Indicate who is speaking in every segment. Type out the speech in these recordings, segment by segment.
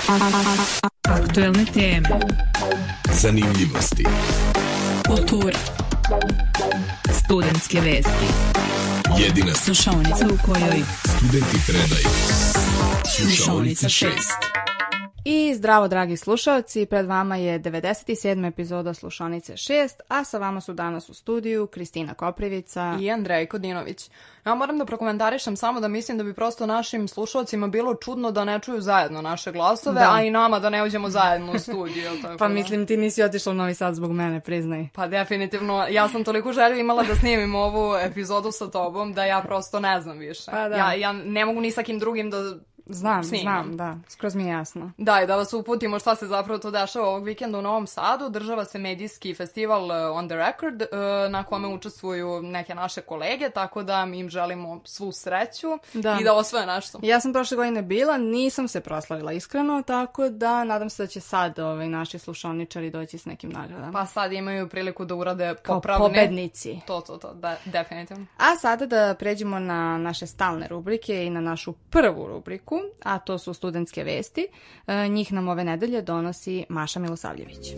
Speaker 1: Aktuelne teme,
Speaker 2: zanimljivosti,
Speaker 1: kultura, studentske vesti,
Speaker 2: jedina
Speaker 1: slušaonica u kojoj
Speaker 2: studenti predaju.
Speaker 1: Slušaonica 6.
Speaker 3: I zdravo dragi slušalci, pred vama je 97. epizoda Slušanice 6, a sa vama su danas u studiju Kristina Koprivica
Speaker 4: i Andrej Kodinović. Ja moram da prokomentarišem samo da mislim da bi prosto našim slušalcima bilo čudno da ne čuju zajedno naše glasove, a i nama da ne uđemo zajedno u studiju. Tako
Speaker 3: pa
Speaker 4: da.
Speaker 3: Mislim, ti nisi otišla u Novi Sad zbog mene, priznaj.
Speaker 4: Pa definitivno, ja sam toliko želju imala da snimim ovu epizodu sa tobom da ja prosto ne znam više.
Speaker 3: Pa da.
Speaker 4: Ja ne mogu ni sa kim drugim da
Speaker 3: Znam, da, skroz mi je jasno.
Speaker 4: Da, i da vas uputimo šta se zapravo to dešava ovog vikenda u Novom Sadu. Država se medijski festival On the Record, na kome učestvuju neke naše kolege, tako da im želimo svu sreću i da osvoje nešto.
Speaker 3: Ja sam prošle godine bila, nisam se proslavila iskreno, tako da nadam se da će sad naši slušalničari doći s nekim nagradama.
Speaker 4: Pa sad imaju priliku da urade
Speaker 3: kao
Speaker 4: popravne.
Speaker 3: pobednici.
Speaker 4: To, da, definitivno.
Speaker 3: A sada da pređemo na naše stalne rubrike i na našu prvu rubriku, a to su studentske vesti. Njih nam ove nedelje donosi Maša Milosavljević.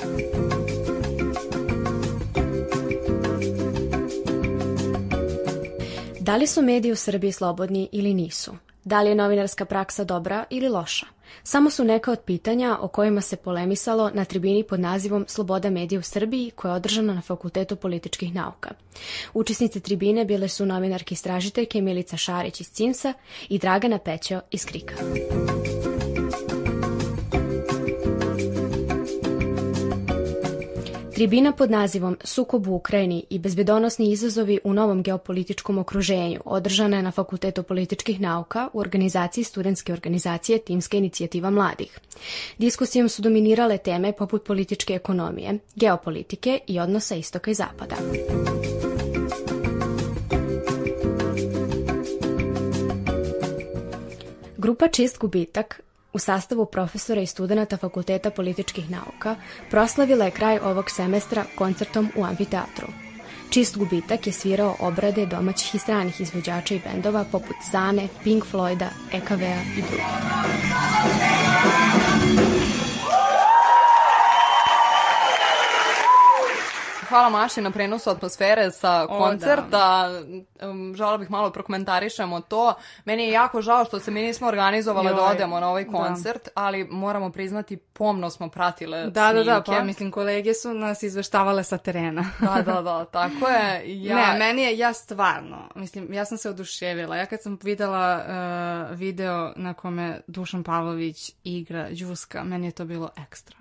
Speaker 5: Da li su mediji u Srbiji slobodni ili nisu? Da li je novinarska praksa dobra ili loša? Samo su neka od pitanja o kojima se polemisalo na tribini pod nazivom Sloboda medija u Srbiji, koja je održana na Fakultetu političkih nauka. Učesnice tribine bile su novinarke istražiteljke Milica Šarić iz CINS-a i Dragana Pećo iz KRIK-a. Tribina pod nazivom Sukob u Ukrajini i bezbedonosni izazovi u novom geopolitičkom okruženju održana je na Fakultetu političkih nauka u organizaciji studentske organizacije Timska inicijativa mladih. Diskusijom su dominirale teme poput političke ekonomije, geopolitike i odnosa istoka i zapada. Grupa Čist gubitak u sastavu profesora i studenata Fakulteta političkih nauka proslavila je kraj ovog semestra koncertom u amfiteatru. Čist gubitak je svirao obrade domaćih i stranih izvođača i bendova poput Zane, Pink Floyda, EKV-a i drugih.
Speaker 4: Hvala Maši na prenosu atmosfere sa koncerta. Žela bih malo prokomentarišemo to. Meni je jako žao što se mi nismo organizovale da odemo na ovaj koncert, ali moramo priznati, pomno smo pratile snimke.
Speaker 3: Da, pa mislim, kolege su nas izveštavale sa terena.
Speaker 4: Da, tako je.
Speaker 3: Ne, meni je, ja stvarno, mislim, ja sam se oduševila. Ja kad sam videla video na kome Dušan Pavlović igra Đuska, meni je to bilo ekstra.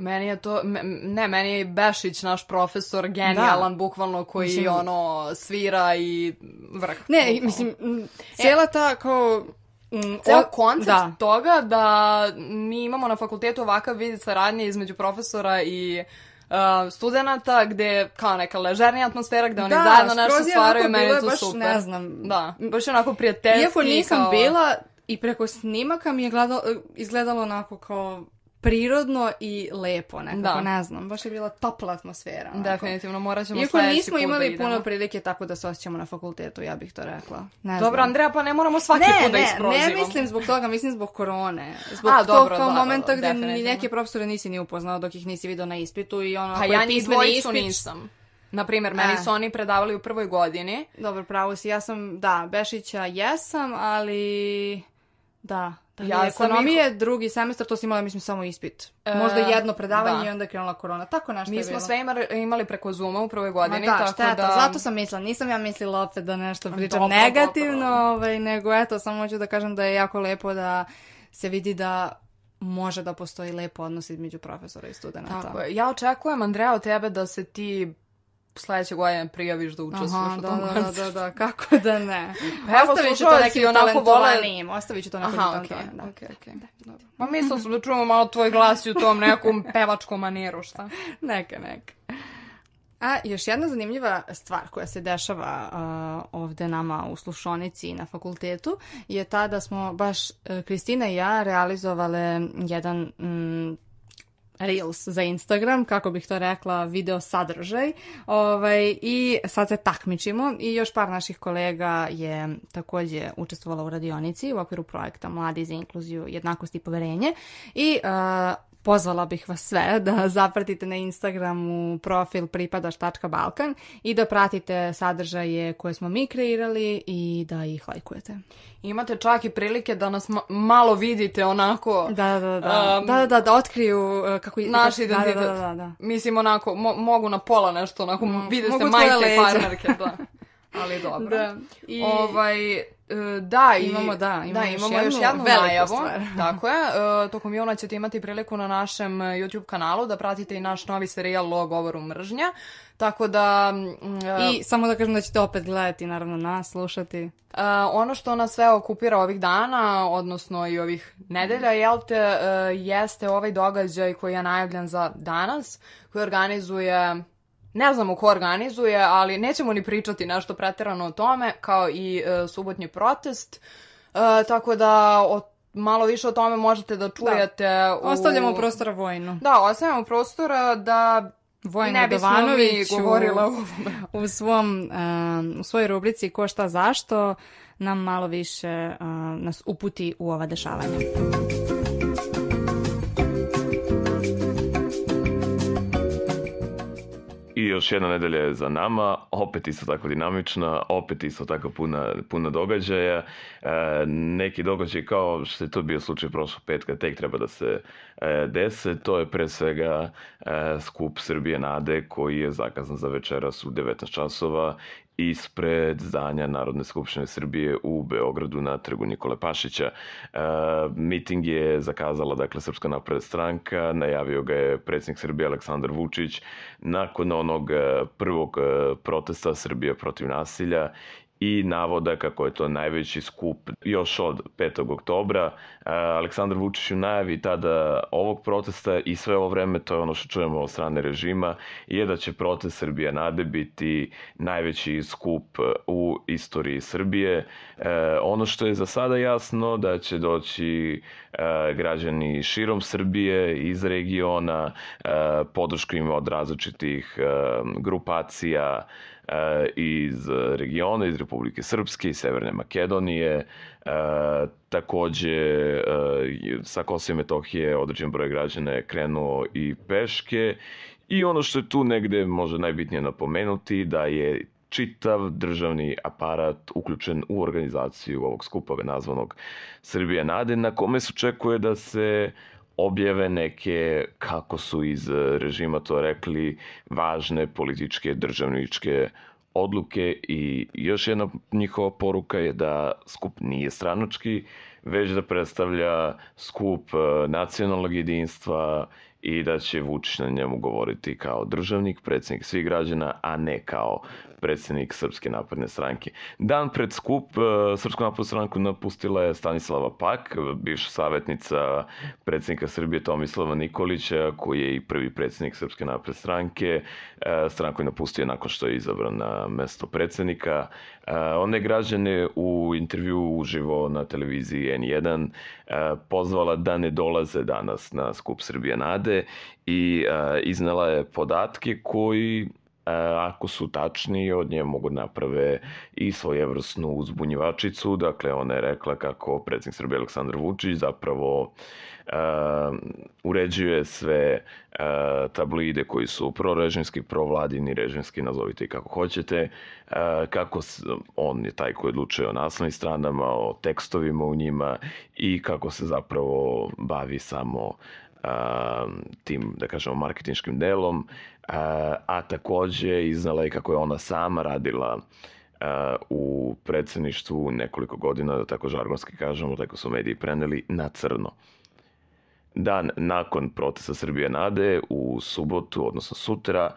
Speaker 4: Meni je Bešić, naš profesor, genijalan, bukvalno, koji mislim, svira i vrh.
Speaker 3: Ne, mislim, cijela ta kao...
Speaker 4: Ceo koncept toga da mi imamo na fakultetu ovakav vid saradnje između profesora i studenata, gde kao neka ležernija atmosfera, gde oni zajedno nešto stvaraju, meni je to super.
Speaker 3: Ne znam.
Speaker 4: Da, baš onako prijateljski.
Speaker 3: Iako nisam bila i preko snimaka mi je izgledalo onako kao prirodno i lepo nekako, ne znam. Baš je bila topla atmosfera. Onako.
Speaker 4: Definitivno, morat ćemo
Speaker 3: sledeći put da idemo. Iako nismo imali puno prilike tako da se osjećamo na fakultetu, ja bih to rekla.
Speaker 4: Dobro, Andreja, pa ne moramo svaki put da isprozivamo.
Speaker 3: Ne mislim zbog toga, mislim zbog korone. Zbog tog kao momenta gde ni neke profesore nisi ni upoznao dok ih nisi vidio na ispitu i ono...
Speaker 4: Pa ja ni dvojicu nisam. Naprimjer, meni su oni predavali u prvoj godini.
Speaker 3: Dobro, pravo si, ja sam, Bešića jesam, ali... Da, ekonomije, drugi semestar, to si imala, mislim, samo ispit. Možda jedno predavanje i onda je krenula korona. Tako nešto je bilo.
Speaker 4: Mi smo sve imali preko Zooma u prvoj godini.
Speaker 3: Šteta, zato sam mislila. Nisam ja mislila opet da nešto pričam negativno, nego eto, samo hoću da kažem da je jako lepo da se vidi da može da postoji lep odnos između profesora i studenta.
Speaker 4: Tako je. Ja očekujem, Andreja, od tebe da se ti sledeće godine prijaviš da učestvuješ u tom koncertu.
Speaker 3: Da, kako da ne.
Speaker 4: Ostavit ću to nekim talentovanijim.
Speaker 3: Ostavit ću to nekim talentovanijim.
Speaker 4: Okej. Pa mislila sam da čujemo malo tvoj glas i u tom nekom pevačkom maniru, šta?
Speaker 3: Neka. A još jedna zanimljiva stvar koja se dešava ovde nama u slušonici i na fakultetu je ta da smo baš Kristina i ja realizovale jedan Reels za Instagram, kako bih to rekla, video sadržaj. I sad se takmičimo i još par naših kolega je također učestvovala u radionici u okviru projekta Mladi za inkluziju, jednakost i poverenje i pozvala bih vas sve da zapratite na Instagramu profil pripadaš.balkan i da pratite sadržaje koje smo mi kreirali i da ih lajkujete.
Speaker 4: Imate čak i prilike da nas malo vidite onako...
Speaker 3: Da otkriju kako...
Speaker 4: naš identitet.
Speaker 3: Da.
Speaker 4: Mislim onako, mogu na pola nešto, onako vide se majice farmerke, da. Ali dobro.
Speaker 3: Da.
Speaker 4: Imamo još jednu najavu. Tako je. Tokom juna ćete imati priliku na našem YouTube kanalu da pratite i naš novi serijal o govoru mržnja. Tako da...
Speaker 3: I samo da kažem da ćete opet gledati, naravno, nas, slušati.
Speaker 4: Ono što nas sve okupira ovih dana, odnosno i ovih nedelja, jeste ovaj događaj koji je najavljen za danas, koji organizuje... Ne znamo ko organizuje, ali nećemo ni pričati nešto pretjerano o tome, kao i subotnji protest. Tako da malo više o tome možete da čujete.
Speaker 3: Ostavljamo prostora Vojnu.
Speaker 4: Da, ostavljamo prostora da ne bismo mi govorila o ovome.
Speaker 3: U svojoj rubrici Ko šta zašto nam malo više nas uputi u ova dešavanja.
Speaker 6: I još jedna nedelja je za nama, opet isto tako dinamična, opet isto tako puna događaja. Neki događaj kao što je to bio slučaj prošlog petka tek treba da se dese. To je pre svega skup Srbije Nade koji je zakazan za večeras u 19 časova ispred zdanja Narodne skupštine Srbije u Beogradu na trgu Nikole Pašića. Miting je zakazala Srpska napredna stranka, najavio ga je predsjednik Srbije Aleksandar Vučić nakon onog prvog protesta Srbije protiv nasilja i navoda kako je to najveći skup još od 5. oktobra. Aleksandar Vučić u najavi tada ovog protesta i sve ovo vreme, to je ono što čujemo od strane režima, je da će protest Srbije Nade biti najveći skup u istoriji Srbije. Ono što je za sada jasno da će doći građani širom Srbije, iz regiona, podršku ima od različitih grupacija iz regiona, iz Republike Srpske i Severne Makedonije. Takođe, sa Kosova i Metohije određen broj građana je krenuo i peške. I ono što je tu negde možda najbitnije napomenuti, da je čitav državni aparat uključen u organizaciju ovog skupa nazvanog Srbija Nade, na kome se očekuje da se objave neke, kako su iz režima to rekli, važne političke, državničke odluke. I još jedna njihova poruka je da skup nije stranački, već da predstavlja skup nacionalnog jedinstva i da će Vučić na njemu govoriti kao državnik, predsjednik svih građana, a ne kao predsjednik Srpske napredne stranke. Dan pred skup Srpsku naprednu stranku napustila je Stanislava Pak, bivša savjetnica predsjednika Srbije Tomislava Nikolića, koji je i prvi predsjednik Srpske napredne stranke. Stranku je napustio nakon što je izabran na mesto predsjednika. Ona je građane u intervju uživo na televiziji N1 pozvala da ne dolaze danas na skup Srbije Nade i iznela je podatke koji, ako su tačni, od nje mogu naprave i svojevrsnu uzbunjivačicu. Dakle, ona je rekla kako predsjednik Srbije Aleksandar Vučić zapravo uređuje sve tabloide koji su prorežimski, provladini, režimski, nazovite i kako hoćete, kako on je taj koji odlučuje o naslovnim stranama, o tekstovima u njima i kako se zapravo bavi samo tim, da kažemo, marketinškim delom, a takođe iznala i kako je ona sama radila u predsjedništvu nekoliko godina, da tako žargonski kažemo, tako su mediji preneli, na crno. Dan nakon protesta Srbije Nade, u subotu, odnosno sutra,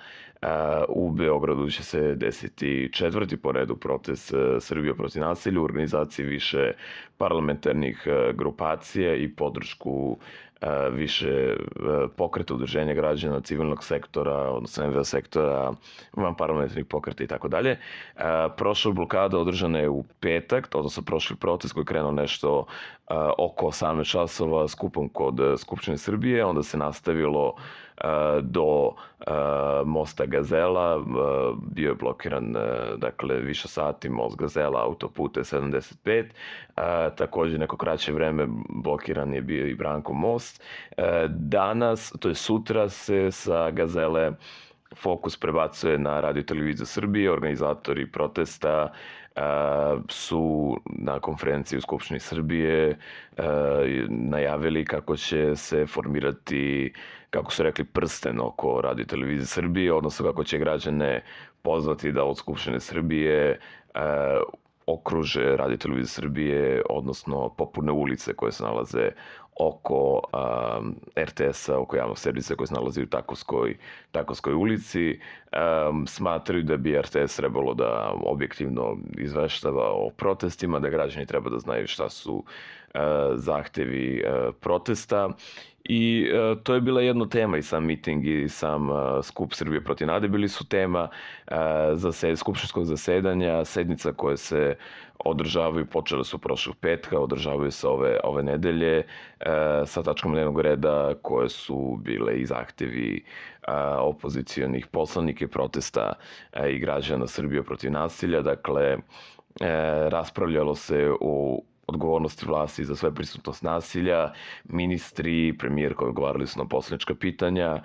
Speaker 6: U Beogradu će se desiti 4. po redu protest Srbija protiv nasilja u organizaciji više parlamentarnih grupacija i podršku više pokreta, udruženja građana, civilnog sektora, odnosno NVO sektora, van parlamentarnih pokreta i tako dalje. Prošla blokada održana je u petak, odnosno prošli protest koji je krenuo nešto oko 18 časova skupom kod Skupštine Srbije, onda se nastavilo do mosta Gazela, bio je blokiran dakle više sati most Gazela, autopute 75, također neko kraće vreme blokiran je bio i Branko most. Danas, to je sutra, se sa Gazele fokus prebacuje na Radio televiziju Srbije. Organizatori protesta su na konferenciji u Skupštini Srbije najavili kako će se formirati, kako su rekli, prsten oko Radio televizije Srbije, odnosno kako će građane pozvati da od Skupštine Srbije okruže Radio televizije Srbije, odnosno popune ulice koje se nalaze oko RTS-a, oko javnog servisa koji se nalazi u Takovskoj ulici. Smatraju da bi RTS trebalo da objektivno izveštava o protestima, da građani treba da znaju šta su zahtevi protesta. I to je bila jedna tema, i sam miting i sam skup Srbije protiv nade bili su tema skupštinskog zasedanja. Sednica koje se održavaju, počele su prošlog petka, održavaju se ove nedelje sa tačkama dnevnog reda koje su bile i zahtevi opozicijonih poslanika, protesta i građana Srbije protiv nasilja. Dakle, raspravljalo se o odgovornosti vlasti za sve prisutnost nasilja, ministri, premijerka odgovarali su na poslanička pitanja.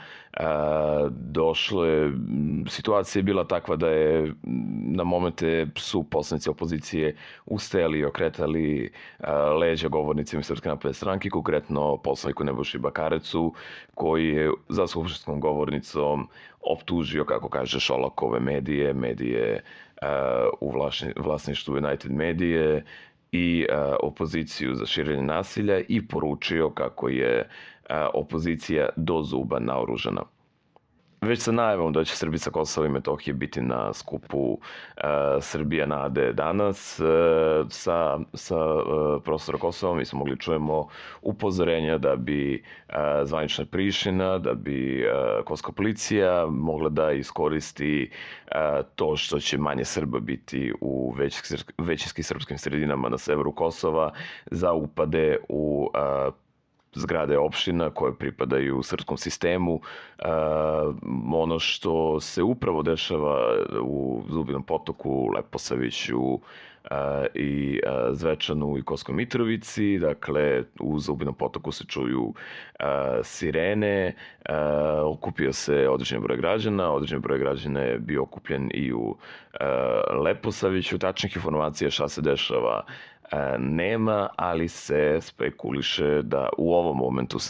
Speaker 6: Situacija je bila takva da je na momente su poslanici opozicije ustajali i okretali leđa govornicima Srpske napredne stranke, konkretno poslaniku Nebojši Bakarecu, koji je za skupštinskom govornicom optužio, kako kaže, Šolakove medije u vlasništvu United medije i opoziciju za širenje nasilja, i poručio kako je opozicija do zuba naoružana. Već sa najavom da će Srbi sa Kosova i Metohije biti na skupu Srbija nade danas sa prostora Kosova, mi smo mogli čujemo upozorenja da bi zvanična Priština, da bi kosovska policija mogla da iskoristi to što će manje Srba biti u većinskim srpskim sredinama na severu Kosova za upade u zgrade opština koje pripadaju srpskom sistemu. Ono što se upravo dešava u Zubinom Potoku, Leposaviću i Zvečanu i Kosovskoj Mitrovici. Dakle, u Zubinom Potoku se čuju sirene, okupio se određen broj građana, određen broj građana je bio okupljen i u Leposaviću. Tačnih informacija šta se dešava nema, ali se spekuliše da u ovom momentu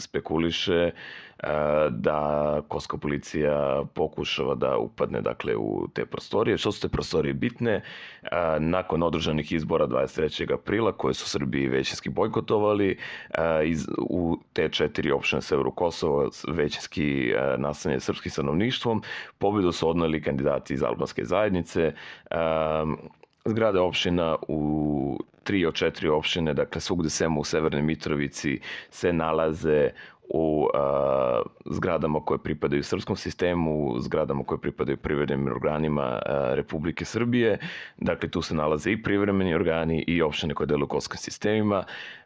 Speaker 6: da kosovska policija pokušava da upadne dakle u te prostorije. Što su te prostorije bitne? Nakon održanih izbora 23. aprila koje su Srbiji većinski bojkotovali, u te 4 opštine severu Kosova većinski naseljene srpskim stanovništvom, pobedu su odneli kandidati iz albanske zajednice. Zgrade opština u 3 od 4 opštine, dakle svugde sem u Severnoj Mitrovici, se nalaze u zgradama koje pripadaju srpskom sistemu, zgradama koje pripadaju privrednim organima Republike Srbije. Dakle, tu se nalaze i privremeni organi i opštine koje deluju u kosovskim sistemima.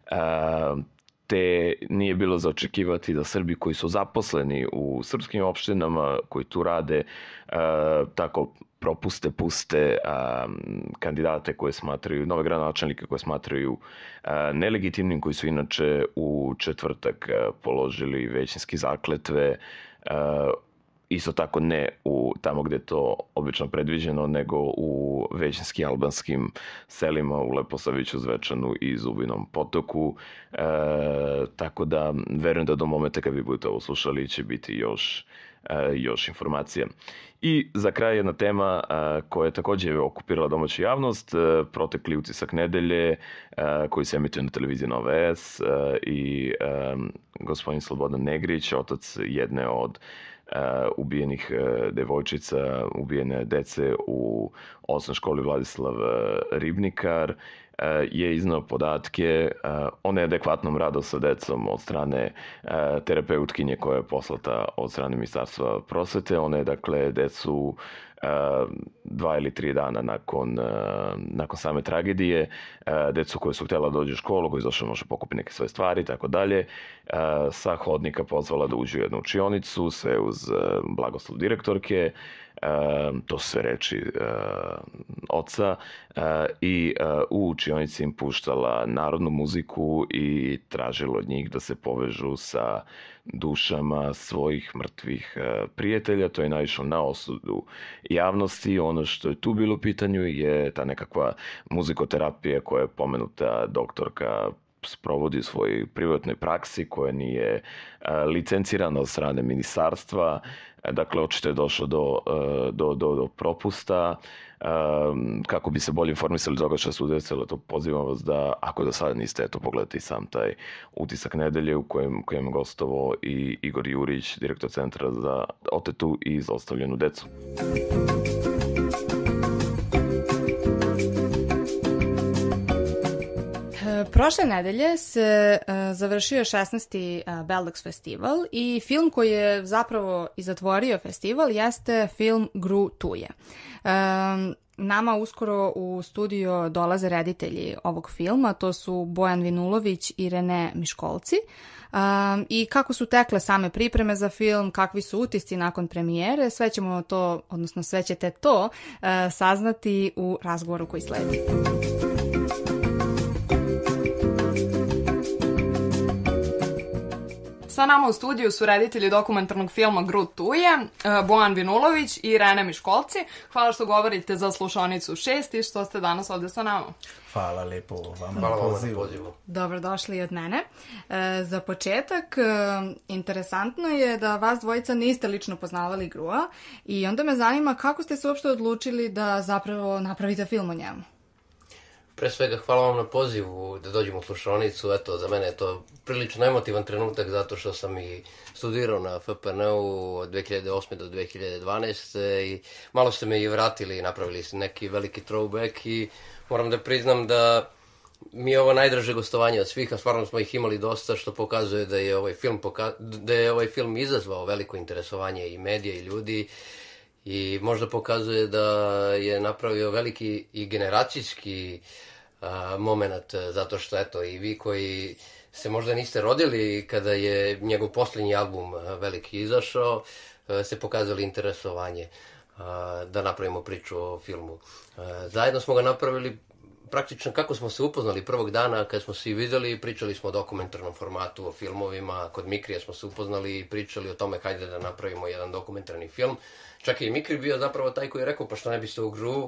Speaker 6: Te nije bilo za očekivati da Srbi koji su zaposleni u srpskim opštinama, koji tu rade, tako puste kandidate koje smatraju, nove gradonačelnike koje smatraju nelegitimnim, koji su inače u četvrtak položili većinski zakletve, isto tako ne tamo gde je to obično predviđeno, nego u većinski albanskim selima u Leposaviću, Zvečanu i Zubinom Potoku. Tako da verujem da do momenta kad vi budete ovo slušali će biti još informacija. I za kraj jedna tema koja je također okupirala domaću javnost, protekli utisak nedelje koji se emituje na televiziji Nova S i gospodin Slobodan Negrić, otac jedne od ubijenih devojčica, ubijene dece u osnovnoj školi Vladislav Ribnikar, je iznao podatke o neadekvatnom radu sa decom od strane terapeutkinje koja je poslata od strane Ministarstva prosvete. Ona je, dakle, decu 2 ili 3 dana nakon same tragedije, decu koje su htjela dođu u školu, koji došli može pokupiti neke svoje stvari i tako dalje, sa hodnika pozvala da uđu u jednu učionicu, sve uz blagoslov direktorke, to su sve reči oca, i u učionici im puštala narodnu muziku i tražila od njih da se povežu sa dušama svojih mrtvih prijatelja. To je naišlo na osudu javnosti. Ono što je tu bilo u pitanju je ta nekakva muzikoterapija koja je pomenuta doktorka sprovodi u svojoj privatnoj praksi, koja nije licencirana od strane ministarstva. Dakle, očito je došlo do propusta. Kako bi se bolje informisali toga što su desilo, to pozivam vas da, ako do sada niste, pogledajte i sam taj utisak nedelje u kojem gostovao i Igor Jurić, direktor Centra za otetu i zlostavljenu decu.
Speaker 3: Prošle nedelje se završio 16. Beldax festival i film koji je zapravo i zatvorio festival jeste film Gru tu je. Nama uskoro u studio dolaze reditelji ovog filma, to su Bojan Vinulović i Rene Miškolci. I kako su tekle same pripreme za film, kakvi su utisci nakon premijere, sve ćemo to, odnosno sve ćete to saznati u razgovoru koji sledi.
Speaker 4: Sa nama u studiju su reditelji dokumentarnog filma Gru tu je, Bojan Vinulović i Rene Miškolci. Hvala što govorite za slušaonicu 6 i što ste danas ovdje sa nama.
Speaker 7: Hvala lepo vama na pozivu.
Speaker 3: Dobrodošli i od mene. Za početak, interesantno je da vas dvojica niste lično poznavali Grua i onda me zanima kako ste se uopšte odlučili da zapravo napravite film o njemu.
Speaker 8: Pre svega, hvala vam na pozivu da dođemo u slušaonicu. Eto, za mene je to prilično emotivan trenutak zato što sam i studirao na FPN-u od 2008. do 2012. I malo ste me i vratili i napravili ste neki veliki throwback i moram da priznam da mi je ovo najdraže gostovanje od svih, a stvarno smo ih imali dosta, što pokazuje da je ovaj film izazvao veliko interesovanje i medija i ljudi. I možda pokazuje da je napravio veliki i generacijski moment, zato što eto i vi koji se možda niste rodili kada je njegov posljednji album veliki izašao, se pokazali interesovanje da napravimo priču o filmu. Zajedno smo ga napravili praktično kako smo se upoznali prvog dana kad smo se i vidjeli, pričali smo o dokumentarnom formatu, o filmovima, kod Mikrija smo se upoznali i pričali o tome hajde da napravimo jedan dokumentarni film. Čak i Mikri bio zapravo taj koji je rekao pa što ne biste u Gru.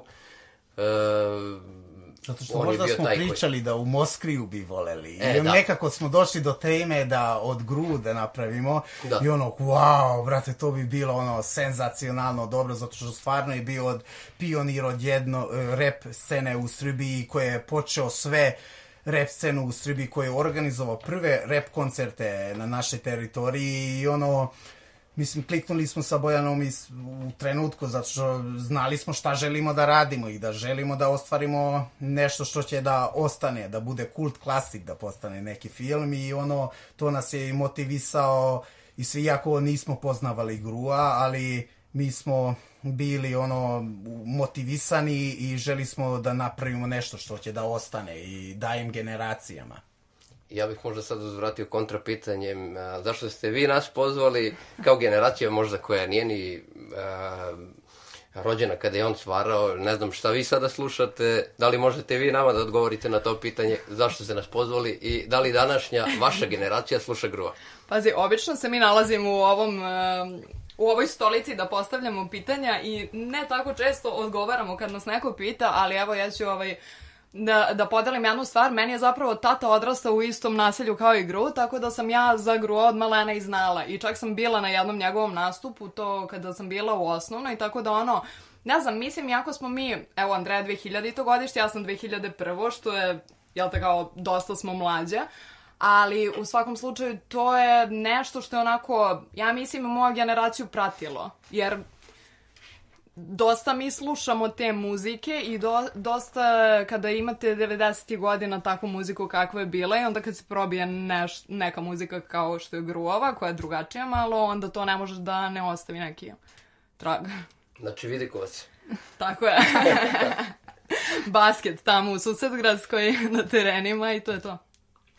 Speaker 7: Zato što možda smo pričali da u Moskriju bi voleli. I nekako smo došli do teme da od Gru da napravimo. Da. I wow, brate, to bi bilo senzacionalno dobro, zato što stvarno je bio pionir od rap scene u Srbiji koji je počeo sve rap scenu u Srbiji, koji je organizovao prve rap koncerte na našoj teritoriji i mislim, kliknuli smo sa Bojanom u trenutku, zato što znali smo šta želimo da radimo i da želimo da ostvarimo nešto što će da ostane, da bude kult klasik, da postane neki film i to nas je i motivisao i svi, iako nismo poznavali Grua, ali mi smo bili motivisani i želi smo da napravimo nešto što će da ostane i dajem generacijama.
Speaker 8: Ja bih možda sad uzvratio kontrapitanjem, zašto ste vi nas pozvali kao generacija možda koja nije ni rođena kada je on stvarao, ne znam šta vi sada slušate, da li možete vi nama da odgovorite na to pitanje zašto ste nas pozvali i da li današnja vaša generacija sluša Grua?
Speaker 4: Pazi, obično se mi nalazimo u ovoj stolici da postavljamo pitanja i ne tako često odgovaramo kad nas neko pita, ali evo ja ću da podelim jednu stvar. Meni je zapravo tata odrastao u istom naselju kao i Gru, tako da sam ja za Gru od malena i znala. I čak sam bila na jednom njegovom nastupu, to kada sam bila u osnovnoj, tako da ne znam, mislim, jako smo mi, evo Andreja 2000. godište, ja sam 2001. što je, jel te kao, dosta smo mlađe, ali u svakom slučaju to je nešto što je onako, ja mislim, moju generaciju pratilo, jer dosta mi slušamo te muzike i dosta kada imate 90. godina takvu muziku kakva je bila i onda kad se probije neka muzika kao što je Gruova, koja je drugačija malo, onda to ne može da ne ostavi neki trag.
Speaker 8: Znači Vidikovac.
Speaker 4: Tako je. Basket tamo u Susedgradskoj na terenima i to je to.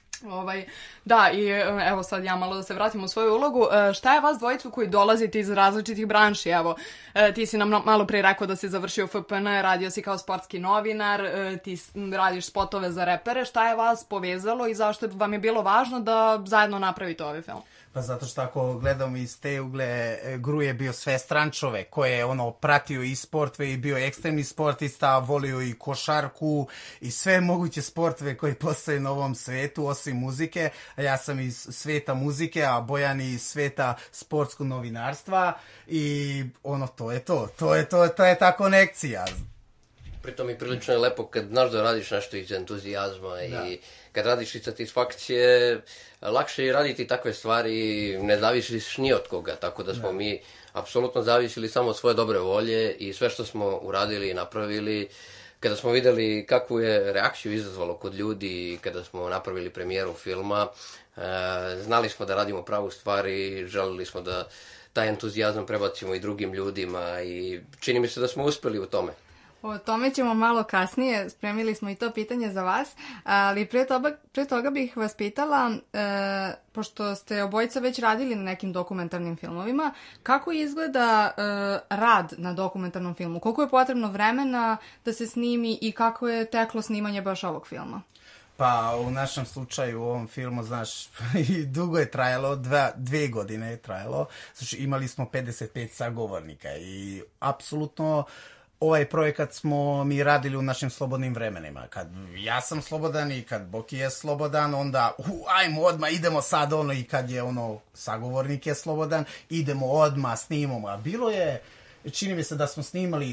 Speaker 4: Da, i evo sad ja malo da se vratim u svoju ulogu. Šta je vas dvojicu koji dolazite iz različitih branši? Evo, ti si nam malo pre rekao da si završio FPN, radio si kao sportski novinar, ti radiš spotove za repere. Šta je vas povezalo i zašto vam je bilo važno da zajedno napravite ovaj film?
Speaker 7: Pa zato što ako gledamo iz te ugle, Gru je bio svestran čovek koji je pratio i sportve i bio ekstremni sportista, volio i košarku i sve moguće sportve koji postoje na ovom svetu osim muzike. A ja sam iz sveta muzike, a Bojan iz sveta sportskog novinarstva i to je to. To je ta konekcija.
Speaker 8: Pritom i prilično je lepo kad znaš da radiš nešto iz entuzijazma i kad radiš iz satisfakcije, lakše je raditi takve stvari, ne zavisiš ni od koga, tako da smo mi apsolutno zavisili samo od svoje dobre volje i sve što smo uradili i napravili. Kada smo videli kakvu je reakciju izazvalo kod ljudi, kada smo napravili premijeru filma, znali smo da radimo pravu stvar i želili smo da taj entuzijazam prebacimo i drugim ljudima i čini mi se da smo uspeli u tome.
Speaker 3: O tome ćemo malo kasnije, spremili smo i to pitanje za vas, ali pre toga bih vas pitala, pošto ste obojica već radili na nekim dokumentarnim filmovima, kako izgleda rad na dokumentarnom filmu? Koliko je potrebno vremena da se snimi i kako je teklo snimanje baš ovog filma?
Speaker 7: Pa u našem slučaju u ovom filmu, znaš, dugo je trajalo, 2 godine je trajalo, znači imali smo 55 sagovornika i apsolutno ovaj projekat smo mi radili u našim slobodnim vremenima. Kad ja sam slobodan i kad Boki je slobodan, onda ajmo odmah, idemo sad i kad je sagovornik je slobodan, idemo odmah, snimamo. A bilo je, čini mi se da smo snimali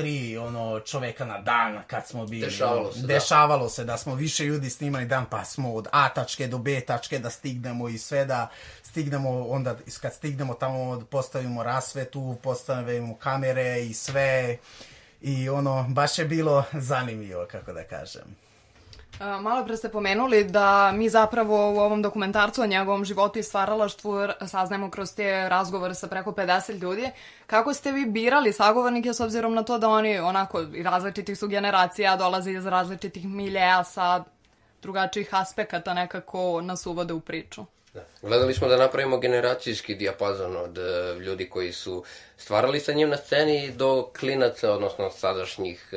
Speaker 7: 2-3 čoveka na dan kad smo bili. Dešavalo se da smo više ljudi snimali dan, pa smo od A tačke do B tačke da stignemo i sve da stignemo, onda kad stignemo tamo postavimo rasvetu, postavimo kamere i sve i baš je bilo zanimljivo, kako da kažem.
Speaker 4: Malo pre ste pomenuli da mi zapravo u ovom dokumentarcu o njegovom životu i stvaralaštvu saznajemo kroz te razgovore sa preko 50 ljudi. Kako ste vi birali sagovornike s obzirom na to da oni onako različitih su generacija, dolaze iz različitih miljeja sa drugačijih aspekata nekako nas uvode u priču?
Speaker 8: Gledali smo da napravimo generacijski dijapazon od ljudi koji su stvarali sa njim na sceni do klinaca, odnosno sadašnjih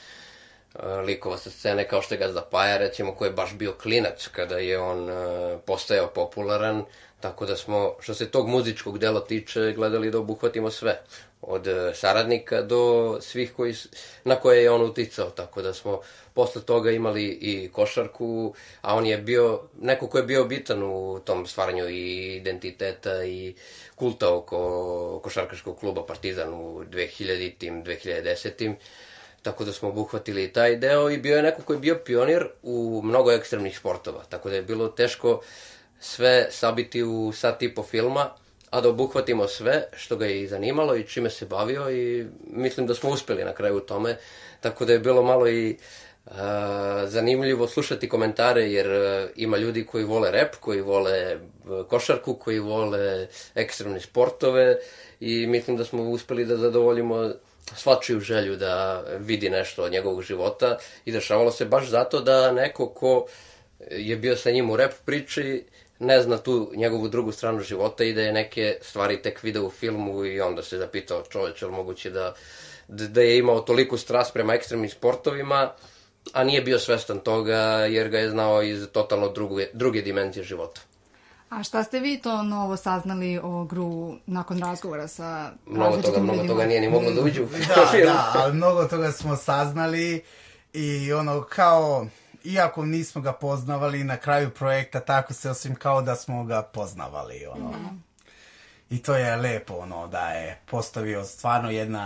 Speaker 8: likova sa scene kao što je Gazda Paja, recimo, koji je baš bio klinac kada je on postajao popularan, tako da smo, što se tog muzičkog dela tiče, gledali da obuhvatimo sve, od saradnika do svih na koje je on uticao, tako da smo posle toga imali i košarku, a on je bio neko ko je bio bitan u tom stvaranju i identiteta i kulta oko košarkaškog kluba Partizan u 2000-tim, 2010-tim, tako da smo obuhvatili i taj deo i bio je neko koji je bio pionir u mnogo ekstremnih sportova, tako da je bilo teško sve sabiti u sat i po filma, a da obuhvatimo sve što ga je i zanimalo i čime se bavio i mislim da smo uspeli na kraju u tome, tako da je bilo malo i zanimljivo slušati komentare jer ima ljudi koji vole rep, koji vole košarku, koji vole ekstremne sportove i mislim da smo uspeli da zadovoljimo svačiju želju da vidi nešto od njegovog života i dešavalo se baš zato da neko ko je bio sa njim u rep priči ne zna tu njegovu drugu stranu života i da je neke stvari tek video u filmu i onda se zapitao čoveč, ali moguće da je imao toliku strast prema ekstremnim sportovima, a nije bio svestan toga jer ga je znao iz totalno druge dimenzije života.
Speaker 3: A šta ste vi to novo saznali o Gru nakon razgovora sa
Speaker 8: Mnogo toga nije ni moglo da uđe u film.
Speaker 7: Da, ali mnogo toga smo saznali i kao, iako nismo ga poznavali na kraju projekta, tako se osim kao da smo ga poznavali. I to je lepo, da je postavio stvarno jedna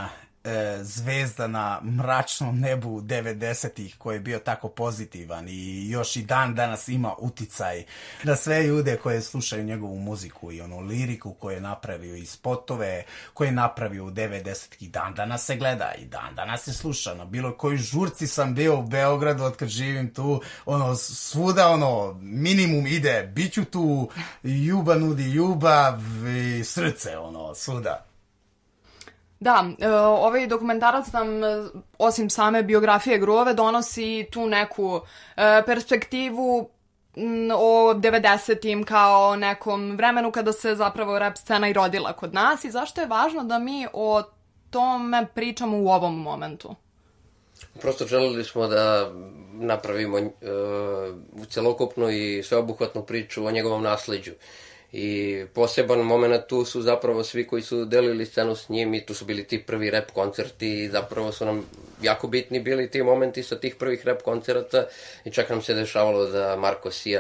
Speaker 7: zvezda na mračnom nebu 90-ih koji je bio tako pozitivan i još i dan danas ima uticaj na sve ljude koje slušaju njegovu muziku i onu liriku koju je napravio i spotove koje je napravio u 90-ih. Dan danas se gleda i dan danas se sluša. Na bilo koji žurci sam bio u Beogradu od kad živim tu, svuda minimum ide, bit ću tu, ljubav nudi ljubav i srce, svuda.
Speaker 4: Da, ovaj dokumentarac nam, osim same biografije Gruove, donosi tu neku perspektivu o 90-im kao nekom vremenu kada se zapravo rap scena i rodila kod nas i zašto je važno da mi o tome pričamo u ovom momentu?
Speaker 8: Prosto želeli smo da napravimo celokupnu i sveobuhvatnu priču o njegovom nasleđu. I poseban moment tu su zapravo svi koji su delili scenu s njim i tu su bili ti prvi rap koncerti i zapravo su nam jako bitni bili ti momenti sa tih prvih rap koncerata i čak nam se dešavalo da Marko Sija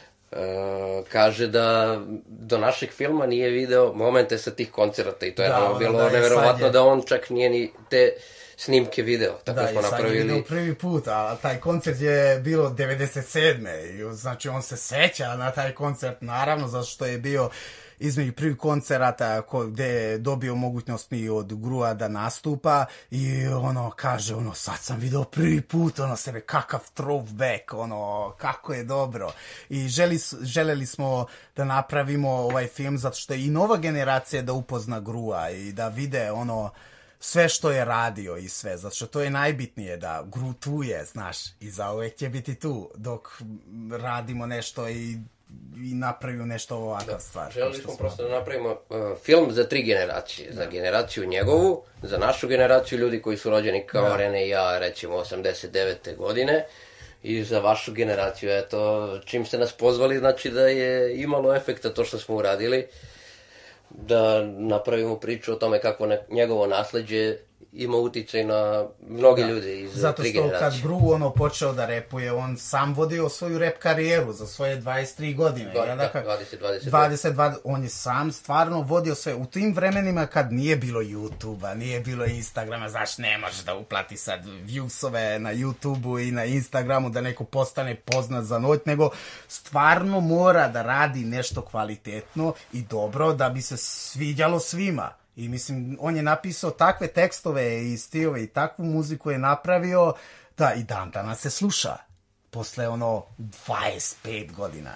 Speaker 8: kaže da do našeg filma nije video momente sa tih koncerata i to je bilo neverovatno da on čak nije ni te snimke video, tako smo napravili. Da, i sad je video
Speaker 7: prvi put, a taj koncert je bilo 97. Znači on se seća na taj koncert, naravno, zato što je bio između prvih koncerata gde je dobio mogućnost i od Grua da nastupa i kaže, sad sam video prvi put, sebe, kakav throwback, kako je dobro. I želeli smo da napravimo ovaj film zato što je i nova generacija da upozna Grua i da vide sve što je radio i sve, zato što to je najbitnije da Gru tu je, znaš, i zauvek će biti tu dok radimo nešto i napravimo nešto ovakav stvar.
Speaker 8: Želeli smo prosto da napravimo film za 3 generacije, za generaciju njegovu, za našu generaciju ljudi koji su rođeni kao Rene i ja, recimo 89. godine, i za vašu generaciju, eto, čim ste nas pozvali, znači da je imalo efekta to što smo uradili, da napravimo priču o tome kako njegovo nasleđe ima uticaj na mnogi ljudi iz 3 generacije.
Speaker 7: Zato što kad Gru počeo da repuje, on sam vodio svoju rep karijeru za svoje 23 godine. 20. On je sam stvarno vodio sve. U tim vremenima kad nije bilo YouTube-a, nije bilo Instagrama, znaš, ne možeš da uplati sad viewsove na YouTube-u i na Instagramu da neko postane poznat za noć, nego stvarno mora da radi nešto kvalitetno i dobro da bi se sviđalo svima. I mislim, on je napisao takve tekstove i stilove i takvu muziku je napravio da i dan danas se sluša. Posle 25 godina.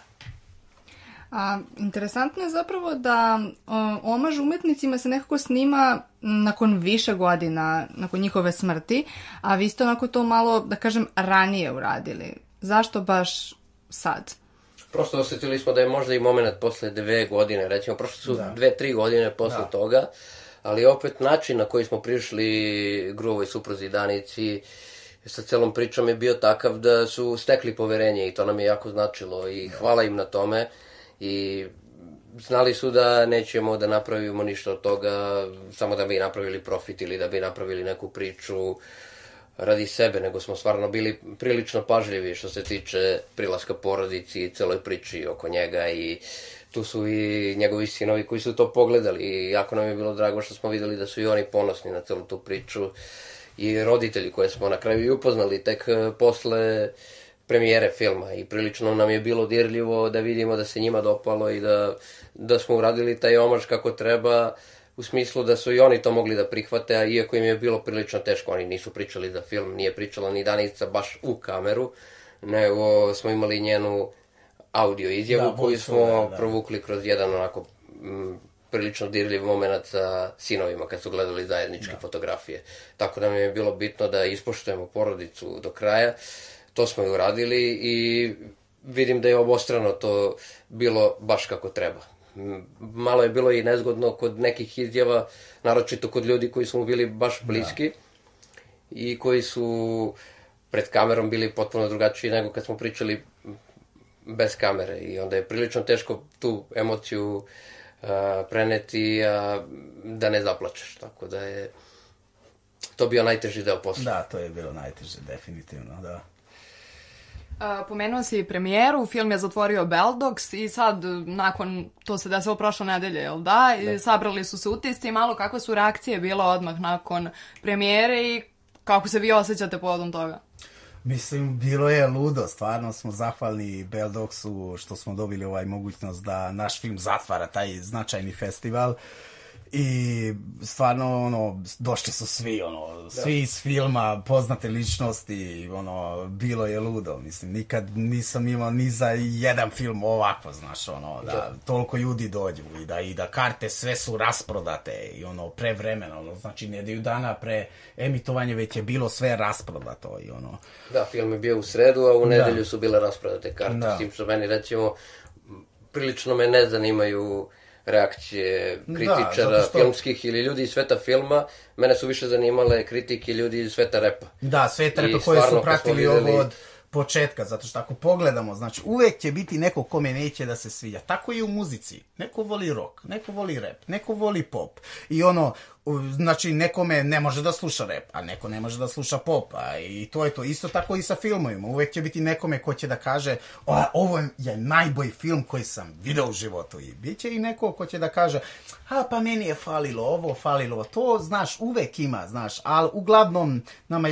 Speaker 3: Interesantno je zapravo da omaž umetnicima se nekako snima nakon više godina, nakon njihove smrti, a vi ste onako to malo, da kažem, ranije uradili. Zašto baš sad?
Speaker 8: Prosto osjetili smo da je možda i moment posle 2 godine, recimo, prošle su 2-3 godine posle toga, ali opet način na koji smo prišli Gruovoj supruzi Danici sa celom pričom je bio takav da su stekli poverenje i to nam je jako značilo i hvala im na tome i znali su da nećemo da napravimo ništa od toga samo da bi napravili profit ili da bi napravili neku priču radi sebe, nego smo stvarno bili prilično pažljivi što se tiče prilaska porodici i celoj priči oko njega i tu su i njegovi sinovi koji su to pogledali i jako nam je bilo drago što smo videli da su i oni ponosni na celu tu priču i roditelji koje smo na kraju i upoznali tek posle premijere filma i prilično nam je bilo dirljivo da vidimo da se njima dopalo i da smo uradili taj omaž kako treba u smislu da su i oni to mogli da prihvate, a iako im je bilo prilično teško, oni nisu pričali za film, nije pričala ni Danica baš u kameru, nego smo imali njenu audio izjavu koju smo provukli kroz jedan onako prilično dirljiv moment sa sinovima kad su gledali zajedničke fotografije. Tako da mi je bilo bitno da ispoštujemo porodicu do kraja, to smo i uradili i vidim da je obostrano to bilo baš kako treba. Malo je bilo i nezgodno kod nekih izjava, naročito kod ljudi koji su mu bili baš bliski i koji su pred kamerom bili potpuno drugačiji nego kad smo pričali bez kamere i onda je prilično teško tu emociju preneti, da ne zaplačeš, tako da je to bio najteži deo posla.
Speaker 7: Da, to je bilo najteže, definitivno, da.
Speaker 4: Pomenuo si premijeru, film je zatvorio Beldox i sad, nakon, to se desilo prošle nedelje, jel da? I sabrali su se utisci, malo kakve su reakcije bile odmah nakon premijere i kako se vi osjećate povodom toga?
Speaker 7: Mislim, bilo je ludo, stvarno smo zahvalni Beldoxu što smo dobili mogućnost da naš film zatvara taj značajni festival. I stvarno, došli su svi, svi iz filma, poznate ličnosti, bilo je ludo. Mislim, nikad nisam imao ni za jedan film ovako, znaš, da toliko ljudi dođu i da karte sve su rasprodate i prevremeno, znači nedelju dana pre emitovanja već je bilo sve rasprodato i
Speaker 8: Da, film je bio u sredu, a u nedelju su bile rasprodate karte, s tim što meni, recimo, prilično me ne zanimaju reakcije kritičara filmskih ili ljudi iz sveta filma, mene su više zanimale kritike ljudi iz sveta repa.
Speaker 7: Da, sveta repa koji su pratili ovo od početka, zato što ako pogledamo, znači uvek će biti neko kome neće da se sviđa. Tako i u muzici. Neko voli rock, neko voli rap, neko voli pop. I znači nekome ne može da sluša rap, a neko ne može da sluša pop. I to je to. Isto tako i sa filmovima. Uvek će biti nekome ko će da kaže ovo je najbolji film koji sam video u životu. I bit će i neko ko će da kaže pa meni je falilo ovo, falilo to. Znaš, uvek ima, znaš. Ali uglavnom nama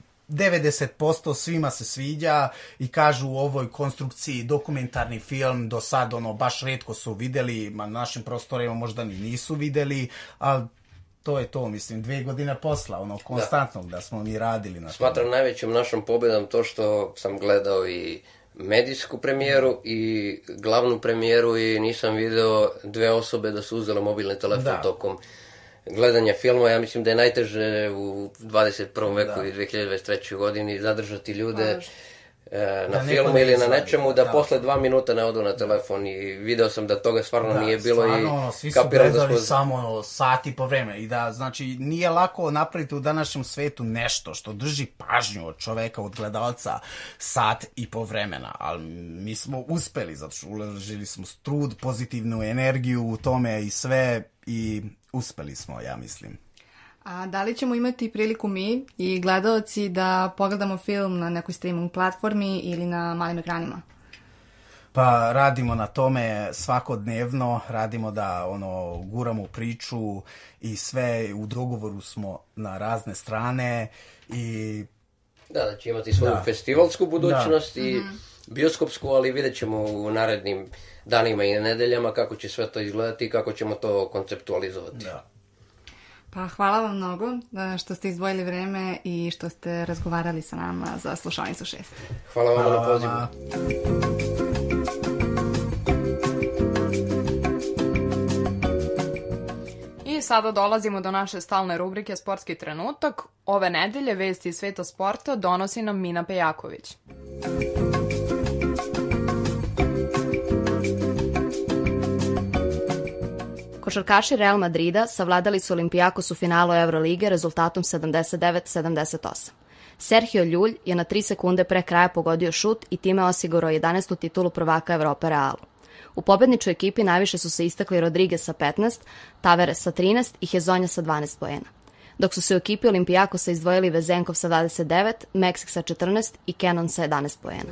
Speaker 7: 90% svima se sviđa i kažu u ovoj konstrukciji dokumentarni film, do sad baš retko su videli, na našim prostorima možda ni nisu videli, ali to je to, mislim, 2 godine posla, konstantnog da smo mi radili na to.
Speaker 8: Smatram najvećom našom pobedom to što sam gledao i medijsku premijeru i glavnu premijeru i nisam video 2 osobe da su uzele mobilni telefon tokom gledanja filma. Ja mislim da je najteže u 21. veku i 2023. godini zadržati ljude na filmu ili na nečemu, da posle 2 minuta ne odu na telefon, i video sam da toga stvarno nije bilo i
Speaker 7: svi su gledali samo sat i po vreme i da, znači, nije lako napraviti u današnjem svetu nešto što drži pažnju od čoveka, od gledalca sat i po vremena, ali mi smo uspeli, zato što uložili smo trud, pozitivnu energiju u tome i sve i uspeli smo, ja mislim.
Speaker 3: A da li ćemo imati priliku mi i gledaoci da pogledamo film na nekoj streaming platformi ili na malim ekranima?
Speaker 7: Pa radimo na tome svakodnevno, radimo da guramo priču i sve, u dogovoru smo na razne strane i...
Speaker 8: Da će imati svoju festivalsku budućnost i bioskopsku, ali vidjet ćemo u narednim danima i nedeljama kako će sve to izgledati i kako ćemo to konceptualizovati. Da.
Speaker 3: Pa hvala vam mnogo što ste izdvojili vreme i što ste razgovarali sa nama za Slušalnicu 6.
Speaker 8: Hvala vam na pozivu.
Speaker 4: I sada dolazimo do naše stalne rubrike Sportski trenutak. Ove nedelje vesti iz sveta sporta donosi nam Mina Pejaković.
Speaker 5: Košarkaši Real Madrida savladali su Olimpijakos u finalu Eurolige rezultatom 79-78. Sergio Ljulj je na 3 sekunde pre kraja pogodio šut i time osigurao 11. titulu prvaka Evrope Realu. U pobedničkoj ekipi najviše su se istakli Rodriguez sa 15, Tavares sa 13 i Hezonja sa 12 poena. Dok su se u ekipi Olimpijakosa izdvojili Vezenkov sa 29, Meksik sa 14 i Kenon sa 11 poena.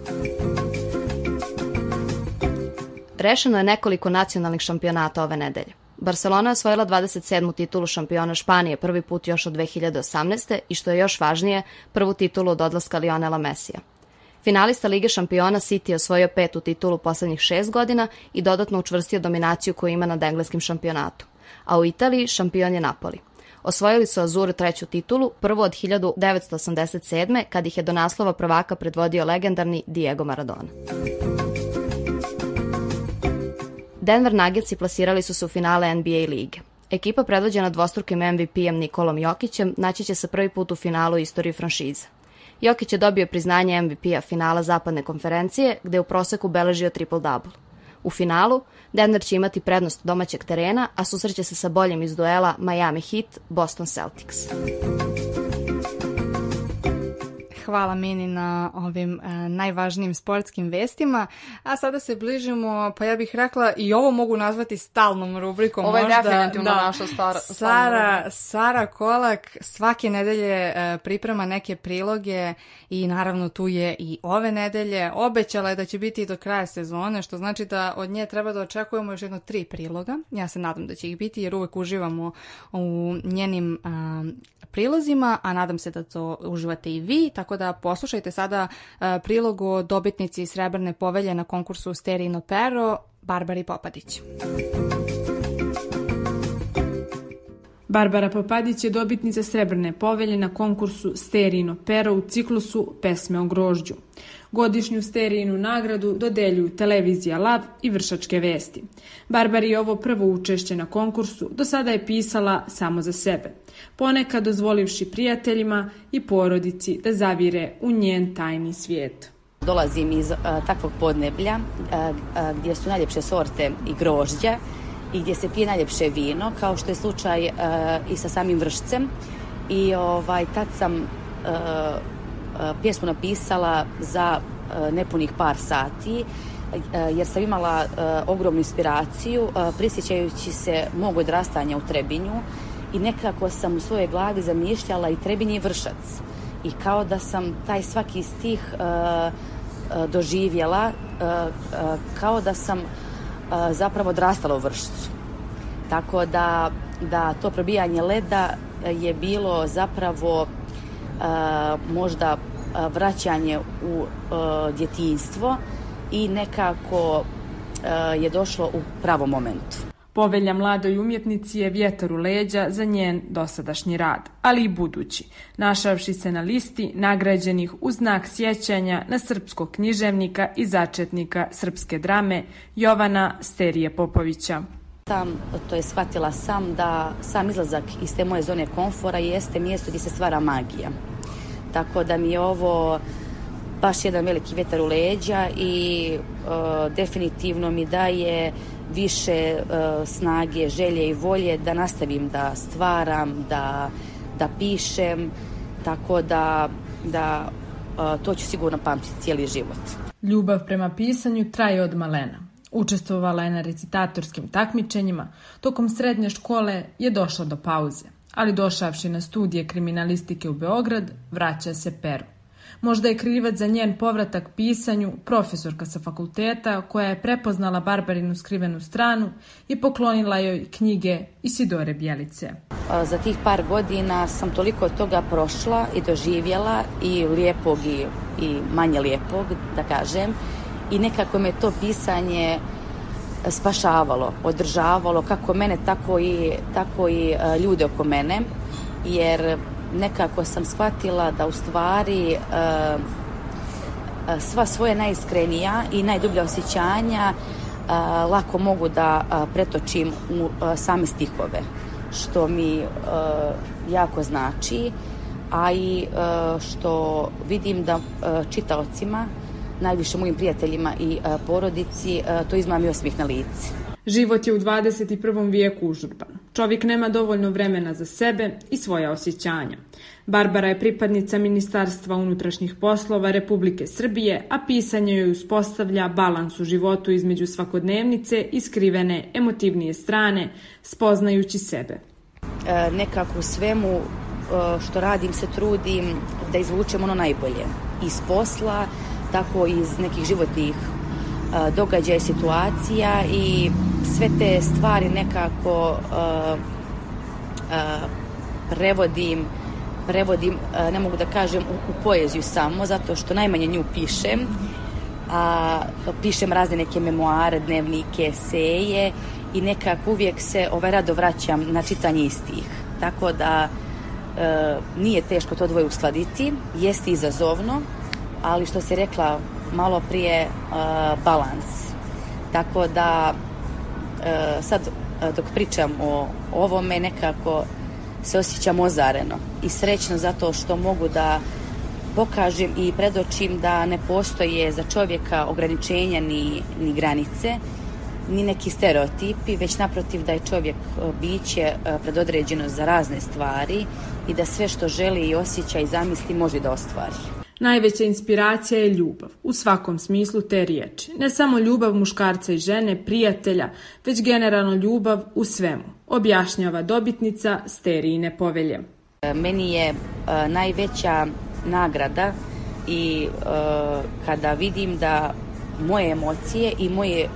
Speaker 5: Rešeno je nekoliko nacionalnih šampionata ove nedelje. Barcelona je osvojila 27. titulu šampiona Španije prvi put još od 2018. i što je još važnije, prvu titulu od odlaska Lionela Messija. Finalista Lige šampiona City je osvojio 5. titulu poslednjih 6 godina i dodatno učvrstio dominaciju koju ima nad engleskim šampionatu. A u Italiji šampion je Napoli. Osvojili su Azur 3. titulu, prvu od 1987. kad ih je do naslova prvaka predvodio legendarni Diego Maradona. Denver Nuggetsi plasirali su se u finale NBA lige. Ekipa predvođena dvostrukim MVP-em Nikolom Jokićem naći će se prvi put u finalu istoriji franšize. Jokić je dobio priznanje MVP-a finala zapadne konferencije, gde je u proseku beležio triple-double. U finalu, Denver će imati prednost domaćeg terena, a susreće se sa boljim iz duela Miami Heat, Boston Celtics.
Speaker 3: hvala Mini na ovim najvažnijim sportskim vestima. A sada se bližimo, pa ja bih rekla, i ovo mogu nazvati stalnom rubrikom.
Speaker 4: Ovo je
Speaker 3: možda,
Speaker 4: definitivno naša
Speaker 3: Sara Kolak svake nedelje priprema neke priloge i naravno tu je i ove nedelje. Obećala je da će biti do kraja sezone, što znači da od nje treba da očekujemo još jedno 3 priloga. Ja se nadam da će ih biti jer uvek uživamo u njenim prilozima, a nadam se da to uživate i vi, tako da poslušajte sada prilog o dobitnici Srebrne povelje na konkursu Sterijino pero, Barbari Popadić.
Speaker 1: Barbara Popadić je dobitnica Srebrne povelje na konkursu Sterijino pero u ciklusu Pesme o grožđu. Godišnju Sterijinu nagradu dodeljuju Televizija Lav i Vršačke vesti. Barbari je ovo prvo učešće na konkursu, do sada je pisala samo za sebe, ponekad dozvolivši prijateljima i porodici da zavire u njen tajni svijet.
Speaker 9: Dolazim iz takvog podneblja gdje su najljepše sorte i grožđa i gdje se pije najljepše vino, kao što je slučaj i sa samim Vršcem. I tad sam pjesmu napisala za nepunih par sati, jer sam imala ogromnu inspiraciju, prisjećajući se mog odrastanja u Trebinju i nekako sam u svojoj glavi zamišljala i Trebinje i Vršac. I kao da sam taj svaki stih doživjela, kao da sam zapravo odrastala u Vršcu. Tako da to probijanje leda je bilo zapravo možda vraćanje u djetinjstvo i nekako je došlo u pravom momentu.
Speaker 1: Povelja mladoj umjetnici je vjetar u leđa za njen dosadašnji rad, ali i budući, našavši se na listi nagrađenih u znak sjećanja na srpskog književnika i začetnika srpske drame Jovana Sterije Popovića.
Speaker 9: To je shvatila sam da sam izlazak iz te moje zone komfora jeste mjesto gdje se stvara magija. Tako da mi je ovo baš jedan veliki vjetar u leđa i definitivno mi daje više snage, želje i volje da nastavim da stvaram, da pišem, tako da to ću sigurno pamtiti cijeli život.
Speaker 1: Ljubav prema pisanju traje od malena. Učestvovala je na recitatorskim takmičenjima, tokom srednje škole je došla do pauze, ali došavši na studije kriminalistike u Beograd, vraća se peru. Možda je krivac za njen povratak pisanju profesorka sa fakulteta koja je prepoznala Barbarinu skrivenu stranu i poklonila joj knjige Isidore Bjelice.
Speaker 9: Za tih par godina sam toliko toga prošla i doživjela, i lijepog i manje lijepog, da kažem, i nekako me to pisanje spašavalo, održavalo kako mene, tako i ljude oko mene, jer nekako sam shvatila da u stvari sva svoje najiskrenija i najdublja osjećanja lako mogu da pretočim u same stihove, što mi jako znači, a i što vidim da čitaocima, najviše mojim prijateljima i porodici, to izmami osmijeh na lici.
Speaker 1: Život je u 21. vijeku užurban. Čovjek nema dovoljno vremena za sebe i svoja osjećanja. Barbara je pripadnica Ministarstva unutrašnjih poslova Republike Srbije, a pisanje joj uspostavlja balans u životu između svakodnevnice i skrivene emotivnije strane, spoznajući sebe.
Speaker 9: Nekako u svemu što radim se trudim da izvučem ono najbolje iz posla, tako iz nekih životnih događaja, situacija, i sve te stvari nekako prevodim, ne mogu da kažem u poeziju samo, zato što najmanje nju pišem. Pišem razne neke memoare, dnevnike, eseje i nekako uvijek se rado vraćam na čitanje istih. Tako da nije teško to dvoje uskladiti, jeste izazovno, ali što si rekla malo prije, balans. Tako da sad dok pričam o ovome nekako se osjećam ozareno i srećno zato što mogu da pokažem i predočim da ne postoje za čovjeka ograničenja ni granice, ni neki stereotipi, već naprotiv da je čovjek biće predodređeno za razne stvari i da sve što želi i osjeća i zamisli može da ostvari.
Speaker 1: Najveća inspiracija je ljubav, u svakom smislu te riječi. Ne samo ljubav muškarca i žene, prijatelja, već generalno ljubav u svemu, objašnjava dobitnica Sterijine povelje.
Speaker 9: Meni je najveća nagrada i kada vidim da moje emocije i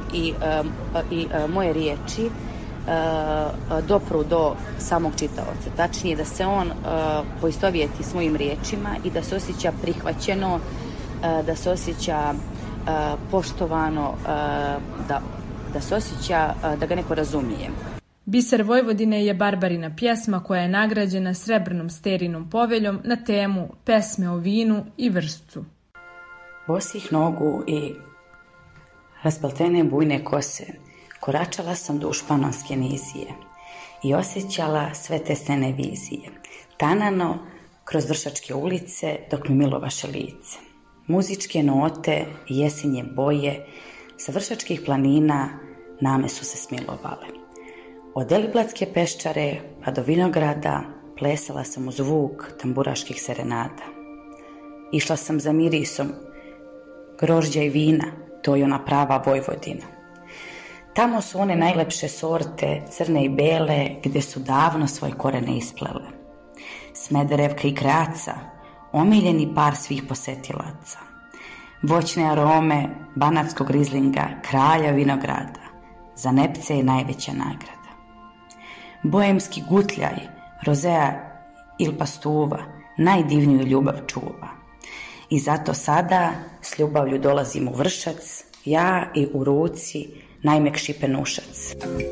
Speaker 9: moje riječi dopru do samog čitaoca. Tačnije da se on poistovjeti s mojim riječima i da se osjeća prihvaćeno, da se osjeća poštovano, da se osjeća da ga neko razumije.
Speaker 1: Biser Vojvodine je Barbarina pjesma koja je nagrađena Srebrnom Sterijinom poveljom na temu pesme o vinu i vršcu.
Speaker 9: Bosih nogu i raspaltene bujne kose koračala sam duž Panonske nizije i osjećala sve te stene vizije. Tanano kroz Vršačke ulice dok mi milo vaše lice. Muzičke note i jesenje boje sa Vršačkih planina name su se smilovale. Od Deliblatske peščare pa do vinograda plesala sam u zvuk tamburaških serenada. Išla sam za mirisom grožđa i vina, to je ona prava Vojvodina. Tamo su one najlepše sorte, crne i bele, gdje su davno svoje korene isplele. Smederevka i Kraca, omiljeni par svih posetilaca. Voćne arome banatskog rizlinga, kralja vinograda, za nepce je najveća nagrada. Boemski gutljaj, rozea il pastuva, najdivniju ljubav čuva. I zato sada s ljubavlju dolazim u Vršac, ja i u ruci najmekši penušac.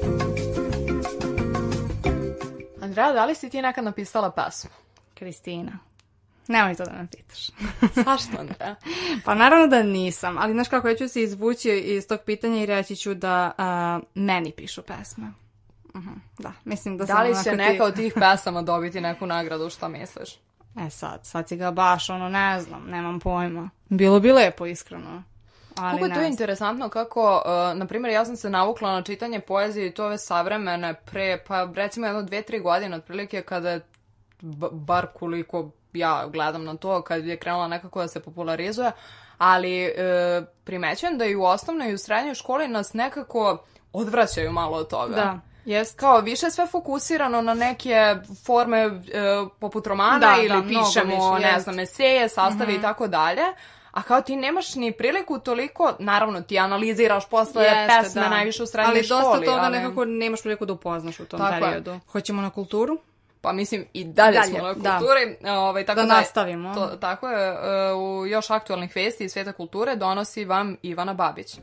Speaker 4: Andreja, da li si ti nekad napisala pesmu?
Speaker 3: Kristina, nemoj to da me pitaš.
Speaker 4: Zašto, Andreja?
Speaker 3: Pa naravno da nisam, ali znaš kako, ja ću se izvući iz tog pitanja i reći ću da meni pišu pesme. Da, mislim da
Speaker 4: li će neka od tih pesama dobiti neku nagradu, što misliš?
Speaker 3: Sad si ga baš, ne znam, nemam pojma. Bilo bi lepo, iskreno.
Speaker 4: Kako je to interesantno kako, na primjer, ja sam se navukla na čitanje poezije i to ove savremene pre, pa recimo 1-2-3 godine otprilike kada je, bar koliko ja gledam na to, kad je krenula nekako da se popularizuje, ali primećujem da i u osnovnoj i u srednjoj školi nas nekako odvraćaju malo od toga.
Speaker 3: Da. Jest.
Speaker 4: Kao više sve fokusirano na neke forme poput romana ili pišemo, ne znam, eseje, sastave i tako dalje. A kao ti nemaš ni priliku toliko, naravno ti analiziraš posle pesme najviše u srednjoj školi.
Speaker 3: Ali dosta toga nekako nemaš priliku da upoznaš u tom periodu. Hoćemo na kulturu?
Speaker 4: Pa mislim i dalje smo na kulturi. Tako
Speaker 3: da nastavimo.
Speaker 4: Tako je, u još aktualnih vesti iz svijeta kulture donosi vam Ivana Babić.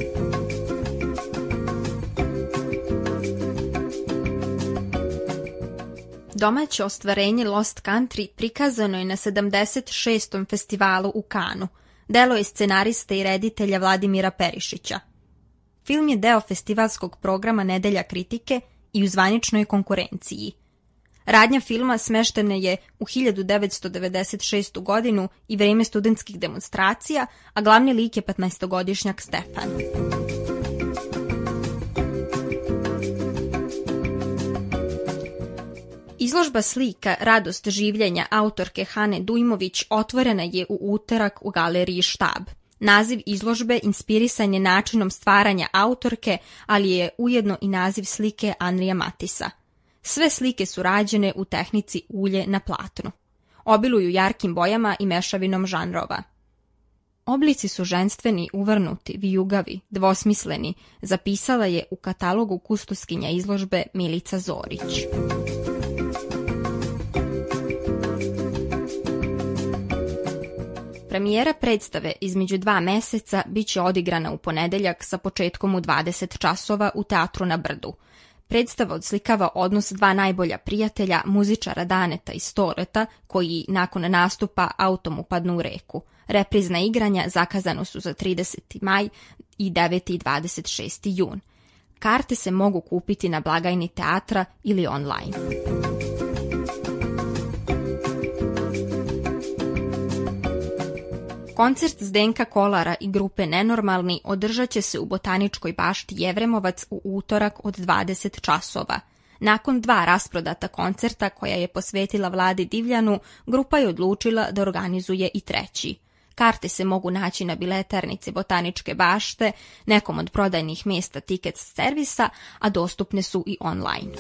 Speaker 10: Domaće ostvarenje Lost Country prikazano je na 76. festivalu u Kanu. Delo je scenariste i reditelja Vladimira Perišića. Film je deo festivalskog programa Nedelja kritike i u zvaničnoj konkurenciji. Radnja filma smeštena je u 1996. godinu i vreme studentskih demonstracija, a glavni lik je 15-godišnjak Stefan. Izložba slika Radost življenja autorke Hane Dujmović otvorena je u utorak u galeriji Štab. Naziv izložbe inspirisan je načinom stvaranja autorke, ali je ujedno i naziv slike Andrija Matisa. Sve slike su rađene u tehnici ulje na platnu. Obiluju jarkim bojama i mešavinom žanrova. Oblici su ženstveni, uvrnuti, vijugavi, dvosmisleni, zapisala je u katalogu kustoskinja izložbe Milica Zorić. Premijera predstave između 2 meseca biće odigrana u ponedeljak sa početkom u 20 časova u Teatru na Brdu. Predstava odslikava odnos 2 najbolja prijatelja, muzičara Daneta i Stoleta, koji nakon nastupa autom upadnu u reku. Reprizna igranja zakazano su za 30. maj i 9. i 26. jun. Karte se mogu kupiti na blagajni teatra ili online. Koncert Zdenka Kolara i grupe Nenormalni održat će se u Botaničkoj bašti Jevremovac u utorak od 20 časova. Nakon 2 rasprodata koncerta koja je posvetila Vladi Divljanu, grupa je odlučila da organizuje i 3. Karte se mogu naći na biletarnici Botaničke bašte, nekom od prodajnih mjesta tiket servisa, a dostupne su i online.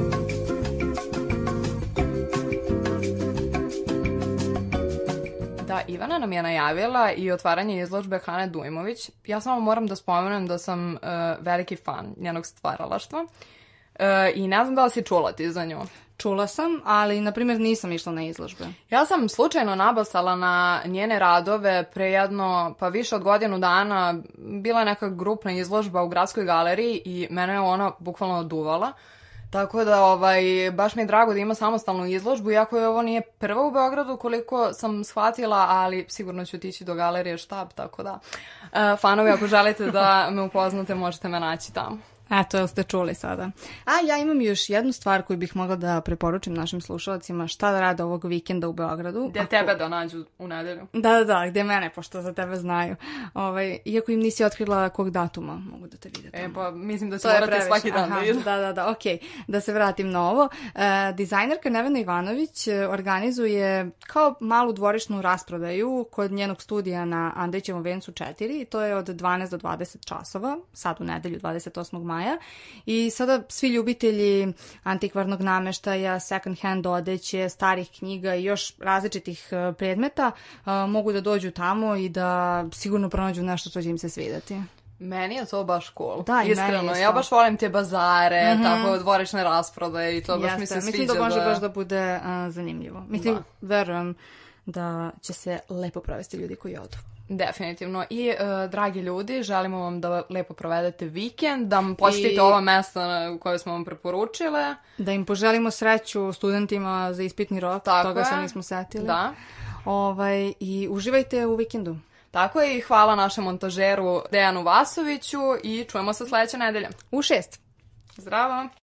Speaker 4: Da, Ivana nam je najavila i otvaranje izložbe Hane Dujmović. Ja samo moram da spomenem da sam veliki fan njenog stvaralaštva i ne znam da li si čula ti za nju.
Speaker 3: Čula sam, ali, na primjer, nisam išla na izložbe.
Speaker 4: Ja sam slučajno nabasala na njene radove pre jedno, pa više od godinu dana. Bila je neka grupna izložba u Gradskoj galeriji i mene je ona bukvalno oduvala. Tako da, baš mi je drago da ima samostalnu izložbu, iako je ovo nije prva u Beogradu, koliko sam shvatila, ali sigurno ću otići do galerije Štab, tako da, fanovi, ako želite da me upoznate, možete me naći tamo.
Speaker 3: Eto, jel ste čuli sada. A ja imam još jednu stvar koju bih mogla da preporučim našim slušalcima, šta da rade ovog vikenda u Beogradu.
Speaker 4: Gde tebe da nađu u nedelju.
Speaker 3: Da, gde mene, pošto za tebe znaju. Iako im nisi otkrila kog datuma, mogu da te vide tamo.
Speaker 4: Pa mislim da će morati svaki dan da vidim.
Speaker 3: Da, okej. Da se vratim na ovo. Dizajnerka Nevena Ivanović organizuje kao malu dvorišnu rasprodaju kod njenog studija na Andrićevom vencu 4. To je od 12 do 20 časova, sad u nedelju 28. maja. I sada svi ljubitelji antikvarnog nameštaja, second hand odeće, starih knjiga i još različitih predmeta mogu da dođu tamo i da sigurno pronađu nešto što će im se svidjeti.
Speaker 4: Meni je to baš cool.
Speaker 3: Da,
Speaker 4: iskreno, ja baš volim te bazare, tako dvorišne rasprodaje i to baš mi se sviđa.
Speaker 3: Mislim da može baš da bude zanimljivo. Mislim, verujem da će se lepo provesti ljudi koji odu.
Speaker 4: Definitivno. I, dragi ljudi, želimo vam da lepo provedete vikend, da vam posjetite ova mesta koje smo vam preporučile.
Speaker 3: Da im poželimo sreću studentima za ispitni rok, toga se nismo setili.
Speaker 4: Da.
Speaker 3: I uživajte u vikendu.
Speaker 4: Tako je, i hvala našem montažeru Dejanu Vasoviću i čujemo se sledeće nedelje.
Speaker 3: U 6.
Speaker 4: Zdravo!